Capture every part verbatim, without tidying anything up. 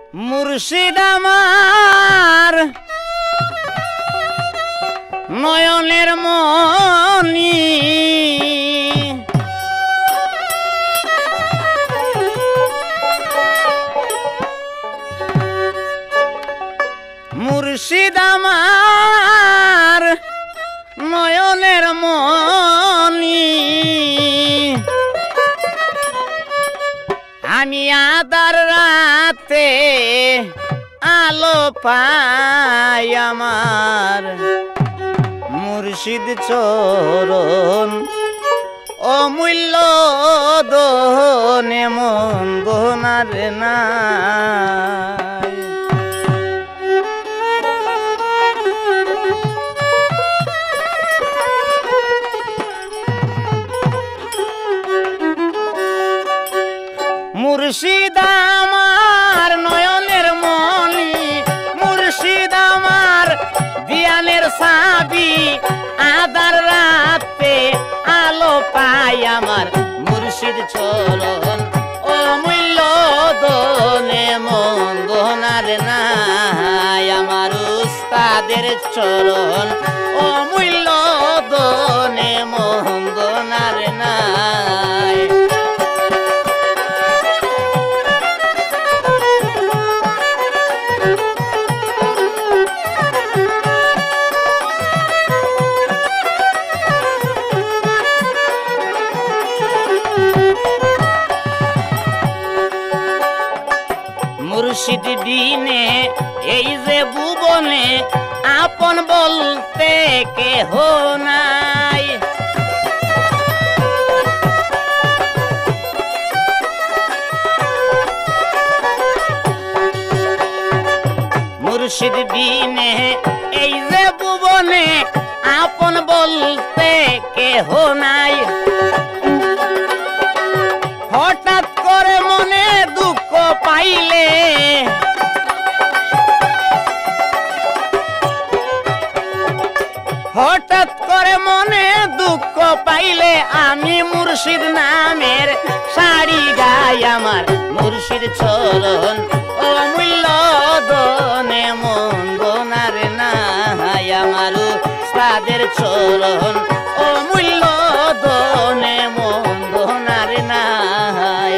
মুর্শিদ আমার নয়নের মনি মুর্শিদ আমার নয়নের মনি আমি আদার রাতে আলো পাই আমার মুর্শিদ চরণ অমূল্য দহনে মন দহনার নাই মুর্শিদ আমার নয়নের মনি মুর্শিদ আমার জ্ঞানের চাবি আদার রাতে আলো পাই আমার মুর্শিদ চরণ অমূল্য দনে মন দহনার নাই আমার উস্তাদের চরণ অমূল্য দনে মন দহনার নাই মুর্শিদ বিনে এই যে ভুবনে আপন বলতে কেহ নাই মুর্শিদ বিনে এই যে ভুবনে আপন বলতে কেহ নাই হঠাৎ করে মনে দুঃখ পাইলে হঠাৎ করে মনে দুঃখ পাইলে আমি মুর্শিদ নামের শাড়ি গাই আমার মুর্শিদ চরণ অমূল্য দনে মন দহনার নাই আমার উস্তাদের চরণ অমূল্য দনে মন দহনার নাই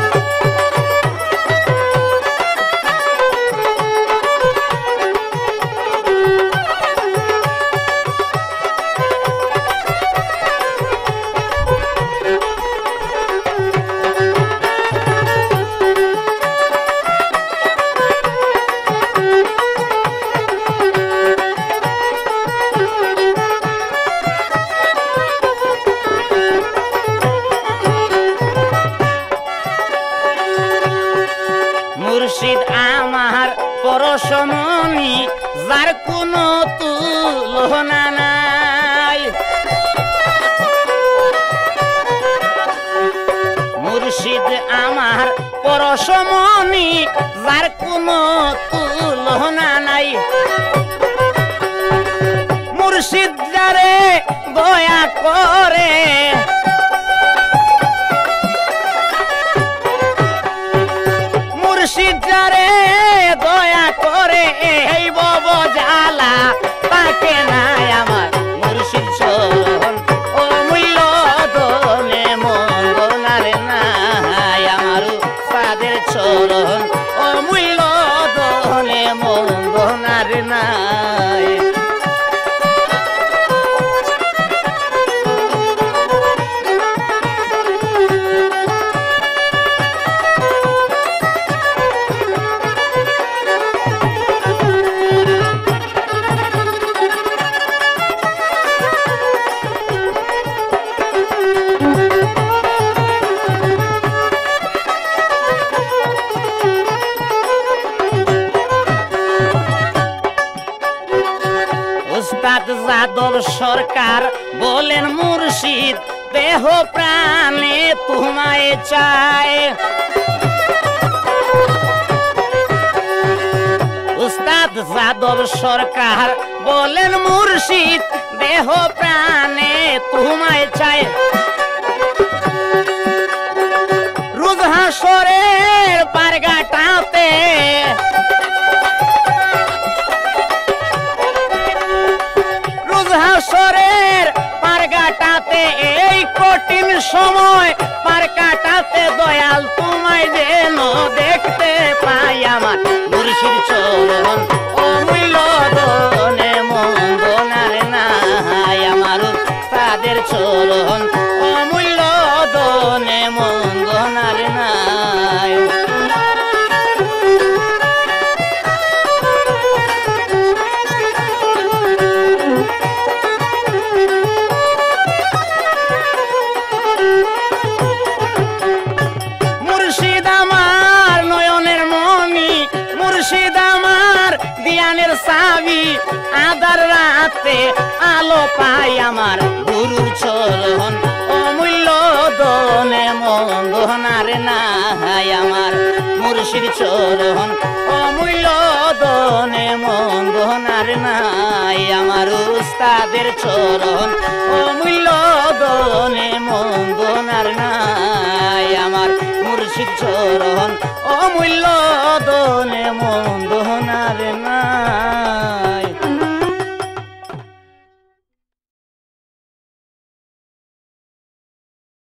মুর্শিদ আমার পরশমণি যার কোনো তুলনা নাই মুর্শিদ আমার পরশমণি যার কোনো তুলনা নাই মুর্শিদ যারে দয়া করে মুর্শিদ যারে দয়া করে এই বব জ্বালা তাকে নাই আমার মুর্শিদ চরণ অমূল্য দনে মন দহনার নাই আমার উস্তাদের চরণ অমূল্য দনে মন দহনার নাই উস্তাদ যাদব সরকার বলেন মুর্শিদ দেহ প্রাণে তোমায় চায় উস্তাদ যাদব সরকার বলেন মুর্শিদ দেহ প্রাণে তোমায় চায় রোজ হাসরের পার পারগাটাতে রোজ হাসরের পারগাটাতে এই কঠিন সময় পার কাটাতে দয়াল তোমায় যেন দেখতে পাই আমার মুর্শিদ চরণ অমূল্য দনে মন্দনার নাই আমার উস্তাদের চরণ অমূল্য দনে মন্দনার নাই মুর্শিদ আমার নয়নের মনি মুর্শিদ আমার দিয়ানের সাবি আদার রাতে আলো পাই আমার গুরুর চরণ অমূল্য দনে মন্দনার নাই আমার মুর্শিদ চরণ অমূল্য দনে মন্দনার নাই আমার উস্তাদের চরণ অমূল্য দনে মন্দনার নাই আমার মুর্শিদ চরণ অমূল্য দনে মন্দনার নাই।